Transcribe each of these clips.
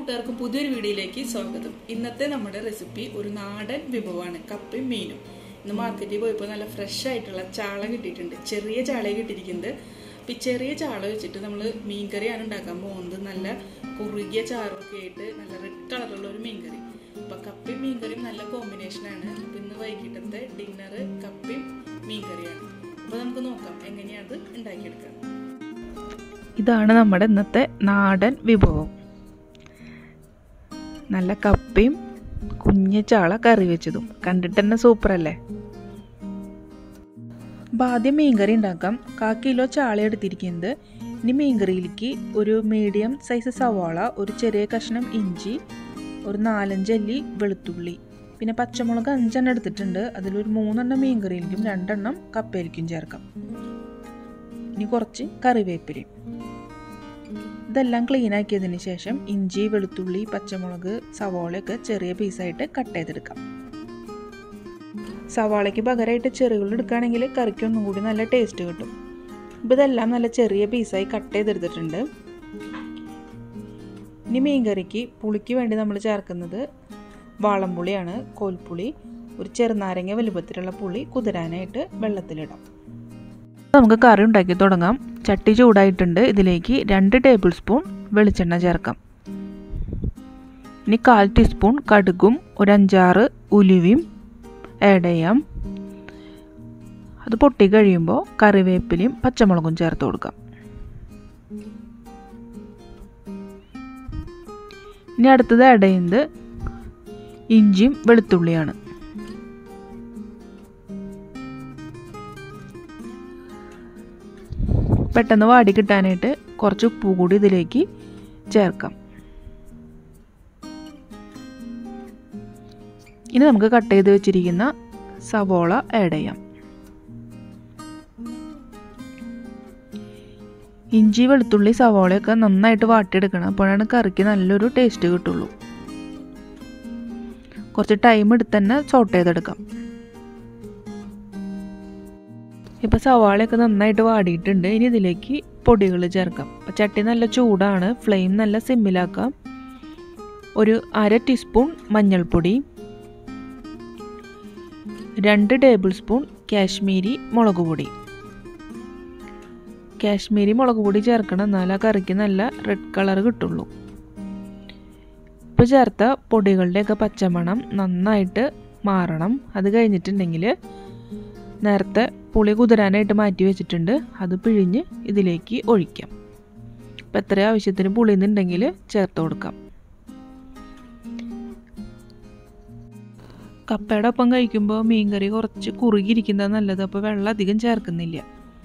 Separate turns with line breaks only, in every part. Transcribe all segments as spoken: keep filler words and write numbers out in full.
കൂട്ടുകാർക്കും പുതിയൊരു വീഡിയോയിലേക്ക് സ്വാഗതം. ഇന്നത്തെ നമ്മുടെ റെസിപ്പി ഒരു നാടൻ വിഭവമാണ്, കപ്പയും മീനും. ഇന്ന് മാർക്കറ്റിൽ പോയപ്പോൾ നല്ല ഫ്രഷ് ആയിട്ടുള്ള ചാള കിട്ടിയിട്ടുണ്ട്. ചെറിയ ചാളയെ കിട്ടിയിരിക്കുന്നത്. അപ്പം ഈ ചെറിയ ചാള വെച്ചിട്ട് നമ്മൾ മീൻകറിയാണ് ഉണ്ടാക്കാൻ പോകുന്നത്. നല്ല കുറുകിയ ചാറൊക്കെ ആയിട്ട് നല്ല റെഡ് കളറുള്ള ഒരു മീൻകറി. അപ്പം കപ്പയും മീൻകറിയും നല്ല കോമ്പിനേഷനാണ്. അപ്പം ഇന്ന് വൈകിട്ടത്തെ ഡിന്നറ് കപ്പയും മീൻകറിയാണ്. അപ്പോൾ നമുക്ക് നോക്കാം എങ്ങനെയാണ് അത് ഉണ്ടാക്കിയെടുക്കുക.
ഇതാണ് നമ്മുടെ ഇന്നത്തെ നാടൻ വിഭവം. നല്ല കപ്പയും കുഞ്ഞു ചാള കറി വെച്ചതും കണ്ടിട്ട് തന്നെ സൂപ്പറല്ലേ. അപ്പം ആദ്യം മീൻകറി ഉണ്ടാക്കാം. കാ കിലോ ചാള എടുത്തിരിക്കുന്നത്. ഇനി മീൻകറിയിലേക്ക് ഒരു മീഡിയം സൈസ് സവാള, ഒരു ചെറിയ കഷ്ണം ഇഞ്ചി, ഒരു നാലഞ്ചല്ലി വെളുത്തുള്ളി, പിന്നെ പച്ചമുളക് അഞ്ചെണ്ണം എടുത്തിട്ടുണ്ട്. അതിലൊരു മൂന്നെണ്ണം മീൻകറിയിലേക്കും രണ്ടെണ്ണം കപ്പയിലേക്കും ചേർക്കാം. ഇനി കുറച്ച് കറിവേപ്പിലയും. ഇതെല്ലാം ക്ലീൻ ആക്കിയതിന് ശേഷം ഇഞ്ചി, വെളുത്തുള്ളി, പച്ചമുളക്, സവാളയൊക്കെ ചെറിയ പീസായിട്ട് കട്ട് ചെയ്തെടുക്കാം. സവാളയ്ക്ക് പകരമായിട്ട് ചെറുകൾ എടുക്കുകയാണെങ്കിൽ കറിക്ക് ഒന്നും കൂടി നല്ല ടേസ്റ്റ് കിട്ടും. ഇപ്പോൾ ഇതെല്ലാം നല്ല ചെറിയ പീസായി കട്ട് ചെയ്തെടുത്തിട്ടുണ്ട്. ഇനി മീൻകറിക്ക് പുളിക്ക് വേണ്ടി നമ്മൾ ചേർക്കുന്നത് വാളംപുളിയാണ്, കോൽപ്പുളി. ഒരു ചെറുനാരങ്ങ വലുപ്പത്തിലുള്ള പുളി കുതിരാനായിട്ട് വെള്ളത്തിലിടാം. നമുക്ക് കറി ഉണ്ടാക്കി തുടങ്ങാം. ചട്ടി ചൂടായിട്ടുണ്ട്. ഇതിലേക്ക് രണ്ട് ടേബിൾ സ്പൂൺ വെളിച്ചെണ്ണ ചേർക്കാം. ഇനി കാൽ ടീസ്പൂൺ കടുകും ഒരു അഞ്ചാറ് ഉലുവയും ആഡ് ചെയ്യാം. അത് പൊട്ടി കഴിയുമ്പോൾ കറിവേപ്പിലയും പച്ചമുളകും ചേർത്ത് കൊടുക്കാം. ഇനി അടുത്തത് ആഡ് ചെയ്യുന്നത് ഇഞ്ചിയും വെളുത്തുള്ളിയാണ്. പെട്ടെന്ന് വാടി കിട്ടാനായിട്ട് കുറച്ച് ഉപ്പ് കൂടി ഇതിലേക്ക് ചേർക്കാം. ഇനി നമുക്ക് കട്ട് ചെയ്ത് വെച്ചിരിക്കുന്ന സവോള ആഡ് ചെയ്യാം. ഇഞ്ചി, വെളുത്തുള്ളി, സവോളയൊക്കെ നന്നായിട്ട് വാട്ടിയെടുക്കണം. അപ്പോഴാണ് കറിക്ക് നല്ലൊരു ടേസ്റ്റ് കിട്ടുള്ളൂ. കുറച്ച് ടൈം എടുത്ത് തന്നെ സോട്ട് ചെയ്തെടുക്കാം. ഇപ്പോൾ സവാളയൊക്കെ നന്നായിട്ട് വാടിയിട്ടുണ്ട്. ഇനി ഇതിലേക്ക് പൊടികൾ ചേർക്കാം. അപ്പോൾ ചട്ടി നല്ല ചൂടാണ്. ഫ്ലെയിം നല്ല സിമ്മിലാക്കാം. ഒരു അര ടീസ്പൂൺ മഞ്ഞൾപ്പൊടി, രണ്ട് ടേബിൾ സ്പൂൺ കാശ്മീരി മുളക് പൊടി. കാശ്മീരി മുളക് പൊടി ചേർക്കണം, എന്നാൽ ആ കറിക്ക് നല്ല റെഡ് കളർ കിട്ടുള്ളൂ. ഇപ്പോൾ ചേർത്ത പൊടികളുടെയൊക്കെ പച്ചമണം നന്നായിട്ട് മാറണം. അത് കഴിഞ്ഞിട്ടുണ്ടെങ്കിൽ നേരത്തെ പുളി കുതിരാനായിട്ട് മാറ്റി വെച്ചിട്ടുണ്ട്. അത് പിഴിഞ്ഞ് ഇതിലേക്ക് ഒഴിക്കാം. ഇപ്പം എത്ര ആവശ്യത്തിന് പുളിന്നുണ്ടെങ്കിൽ ചേർത്ത് കൊടുക്കാം. കപ്പയുടെ ഒപ്പം കഴിക്കുമ്പോൾ മീൻകറി കുറച്ച് കുറുകിയിരിക്കുന്നത് നല്ലത്. അപ്പോൾ വെള്ളം അധികം ചേർക്കുന്നില്ല.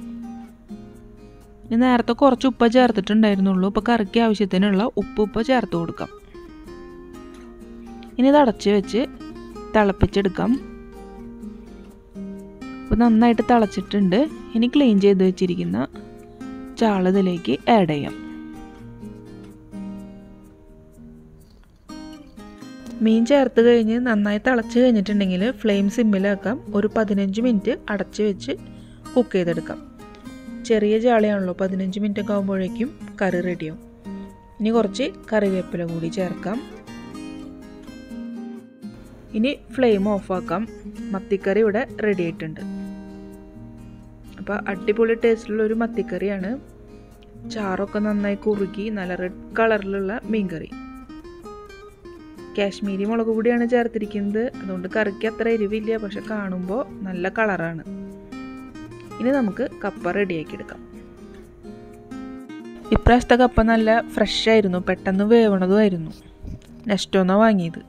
ഇനി നേരത്തെ കുറച്ച് ഉപ്പ് ചേർത്തിട്ടുണ്ടായിരുന്നുള്ളൂ. ഇപ്പോൾ കറിക്ക് ആവശ്യത്തിനുള്ള ഉപ്പ് ഉപ്പ് ചേർത്ത് കൊടുക്കാം. ഇനി ഇത് അടച്ച് വെച്ച് തിളപ്പിച്ചെടുക്കാം. അപ്പോൾ നന്നായിട്ട് തിളച്ചിട്ടുണ്ട്. ഇനി ക്ലീൻ ചെയ്ത് വെച്ചിരിക്കുന്ന ചാള ഇതിലേക്ക് ആഡ് ചെയ്യാം. മീൻ ചേർത്ത് കഴിഞ്ഞ് നന്നായി തിളച്ച് കഴിഞ്ഞിട്ടുണ്ടെങ്കിൽ ഫ്ലെയിം സിമ്മിലാക്കാം. ഒരു പതിനഞ്ച് മിനിറ്റ് അടച്ച് വെച്ച് കുക്ക് ചെയ്തെടുക്കാം. ചെറിയ ചാളയാണല്ലോ, പതിനഞ്ച് മിനിറ്റ് ഒക്കെ ആകുമ്പോഴേക്കും കറി റെഡിയാവും. ഇനി കുറച്ച് കറിവേപ്പില കൂടി ചേർക്കാം. ഇനി ഫ്ലെയിം ഓഫാക്കാം. മത്തിക്കറി ഇവിടെ റെഡി ആയിട്ടുണ്ട്. അപ്പോൾ അടിപൊളി ടേസ്റ്റിലുള്ള ഒരു മത്തിക്കറിയാണ്. ചാറൊക്കെ നന്നായി കുറുകി നല്ല റെഡ് കളറിലുള്ള മീൻകറി. കാശ്മീരി മുളക് പൊടിയാണ് ചേർത്തിരിക്കുന്നത്. അതുകൊണ്ട് കറിക്ക് അത്ര എരിവില്ല, പക്ഷെ കാണുമ്പോൾ നല്ല കളറാണ്. ഇനി നമുക്ക് കപ്പ റെഡിയാക്കി എടുക്കാം. ഇപ്രാവശ്യത്തെ കപ്പ നല്ല ഫ്രഷ് ആയിരുന്നു, പെട്ടെന്ന് വേവണതുമായിരുന്നു. നെസ്റ്റോന്നാ വാങ്ങിയത്.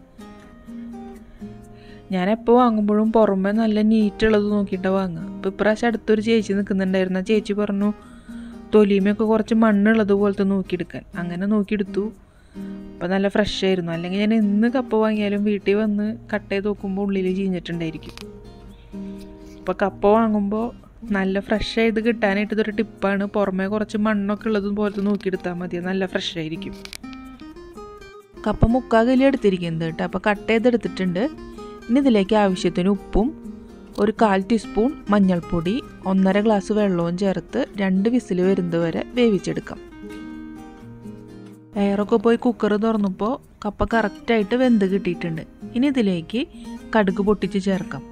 ഞാൻ എപ്പോൾ വാങ്ങുമ്പോഴും പുറമെ നല്ല നീറ്റുള്ളത് നോക്കിയിട്ടാണ് വാങ്ങുക. അപ്പോൾ ഇപ്രാവശ്യം അടുത്തൊരു ചേച്ചി നിൽക്കുന്നുണ്ടായിരുന്നു. ആ ചേച്ചി പറഞ്ഞു തൊലിമയൊക്കെ കുറച്ച് മണ്ണുള്ളത് പോലത്തെ നോക്കിയെടുക്കാൻ. അങ്ങനെ നോക്കിയെടുത്തു. അപ്പോൾ നല്ല ഫ്രഷ് ആയിരുന്നു. അല്ലെങ്കിൽ ഞാൻ എന്ന് കപ്പ വാങ്ങിയാലും വീട്ടിൽ വന്ന് കട്ട് ചെയ്ത് നോക്കുമ്പോൾ ഉള്ളിൽ ചീഞ്ഞിട്ടുണ്ടായിരിക്കും. അപ്പോൾ കപ്പ വാങ്ങുമ്പോൾ നല്ല ഫ്രഷ് ആയത് കിട്ടാനായിട്ട് ഇതൊരു ടിപ്പാണ്. പുറമെ കുറച്ച് മണ്ണൊക്കെ ഉള്ളതും പോലത്തെ നോക്കിയെടുത്താൽ മതി, നല്ല ഫ്രഷ് ആയിരിക്കും. കപ്പ മുക്കാൽ കിലോ എടുത്തിരിക്കുന്നത് കേട്ടോ. അപ്പോൾ കട്ട് ചെയ്തെടുത്തിട്ടുണ്ട്. ഇനി ഇതിലേക്ക് ആവശ്യത്തിന് ഉപ്പും ഒരു കാൽ ടീസ്പൂൺ മഞ്ഞൾപ്പൊടി, ഒന്നര ഗ്ലാസ് വെള്ളവും ചേർത്ത് രണ്ട് വിസിൽ വരുന്നത് വരെ വേവിച്ചെടുക്കാം. എയറൊക്കെ പോയി കുക്കർ തുറന്നപ്പോൾ കപ്പ കറക്റ്റായിട്ട് വെന്ത് കിട്ടിയിട്ടുണ്ട്. ഇനി ഇതിലേക്ക് കടുക് പൊട്ടിച്ച് ചേർക്കാം.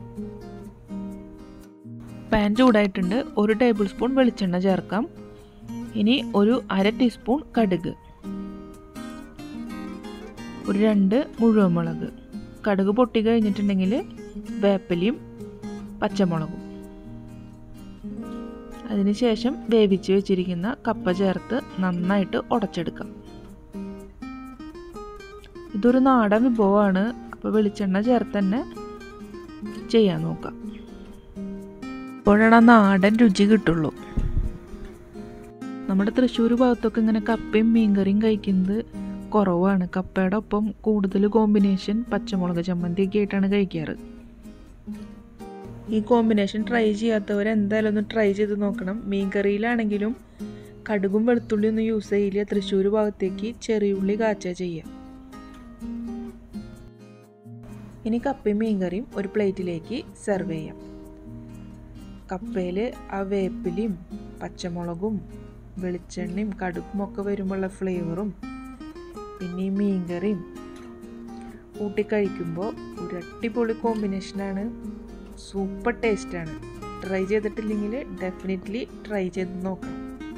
പാൻ ചൂടായിട്ടുണ്ട്. ഒരു ടേബിൾ സ്പൂൺ വെളിച്ചെണ്ണ ചേർക്കാം. ഇനി ഒരു അര ടീസ്പൂൺ കടുക്, ഒരു രണ്ട് മുഴുവൻ മുളക്. കടുക് പൊട്ടി കഴിഞ്ഞിട്ടുണ്ടെങ്കിൽ വേപ്പിലയും പച്ചമുളകും. അതിനുശേഷം വേവിച്ച് വെച്ചിരിക്കുന്ന കപ്പ ചേർത്ത് നന്നായിട്ട് ഉടച്ചെടുക്കാം. ഇതൊരു നാടൻ വിഭവമാണ്, അപ്പോൾ വെളിച്ചെണ്ണ ചേർത്ത് തന്നെ ചെയ്യാൻ നോക്കാം. അപ്പോഴാണ് ആ നാടൻ രുചി കിട്ടുള്ളൂ. നമ്മുടെ തൃശ്ശൂർ ഭാഗത്തൊക്കെ ഇങ്ങനെ കപ്പയും മീൻകറിയും കഴിക്കുന്നത് കുറവാണ്. കപ്പയുടെ ഒപ്പം കൂടുതൽ കോമ്പിനേഷൻ പച്ചമുളക് ചമ്മന്തിയൊക്കെ ആയിട്ടാണ് കഴിക്കാറ്. ഈ കോമ്പിനേഷൻ ട്രൈ ചെയ്യാത്തവർ എന്തായാലും ഒന്ന് ട്രൈ ചെയ്ത് നോക്കണം. മീൻകറിയിലാണെങ്കിലും കടുകും വെളുത്തുള്ളിയും ഒന്നും യൂസ് ചെയ്യില്ല. തൃശ്ശൂർ ഭാഗത്തേക്ക് ചെറിയുള്ളി കാച്ചുക ചെയ്യുക. ഇനി കപ്പയും മീൻകറിയും ഒരു പ്ലേറ്റിലേക്ക് സെർവ് ചെയ്യാം. കപ്പയിൽ ആ വേപ്പിലയും പച്ചമുളകും വെളിച്ചെണ്ണയും കടുകും ഒക്കെ വരുമ്പോഴുള്ള ഫ്ലേവറും പിന്നെ ഈ മീൻകറിയും കൂട്ടി കഴിക്കുമ്പോൾ ഒരു അടിപൊളി കോമ്പിനേഷനാണ്. സൂപ്പർ ടേസ്റ്റാണ്. ട്രൈ ചെയ്തിട്ടില്ലെങ്കിൽ ഡെഫിനറ്റ്ലി ട്രൈ ചെയ്ത് നോക്കണം.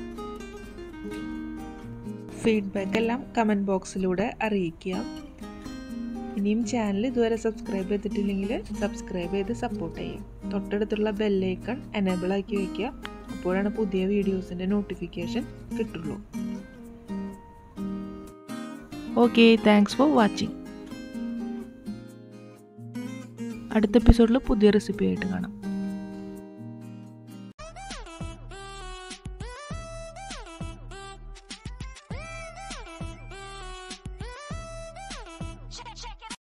ഫീഡ്ബാക്ക് എല്ലാം കമൻറ്റ് ബോക്സിലൂടെ അറിയിക്കുക. ഇനിയും ചാനൽ ഇതുവരെ സബ്സ്ക്രൈബ് ചെയ്തിട്ടില്ലെങ്കിൽ സബ്സ്ക്രൈബ് ചെയ്ത് സപ്പോർട്ട് ചെയ്യാം. തൊട്ടടുത്തുള്ള ബെല്ലൈക്കൺ എനേബിൾ ആക്കി വയ്ക്കുക. അപ്പോഴാണ് പുതിയ വീഡിയോസിൻ്റെ നോട്ടിഫിക്കേഷൻ കിട്ടുള്ളൂ. Okay, thanks for watching. അടുത്ത എപ്പിസോഡിൽ പുതിയ റെസിപ്പി ആയിട്ട് കാണാം.